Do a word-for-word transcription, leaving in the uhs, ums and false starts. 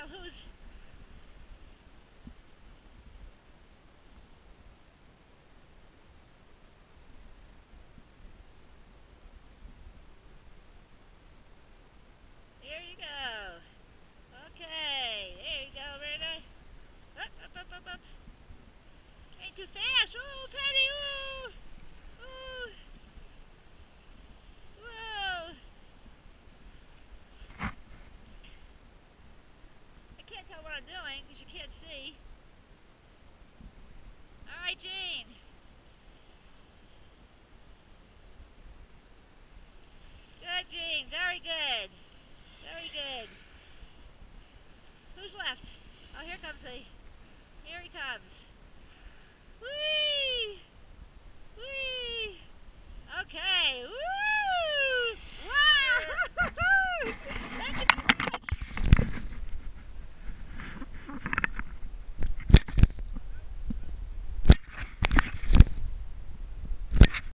tell who's... There you go. Okay, there you go, Brenda. Up, up, up, up, up. Ain't too fast. Ooh, Penny, ooh. Ooh. Whoa. I can't tell what I'm doing because you can't see. All right, Jean. Good, Jean. Very good. Very good.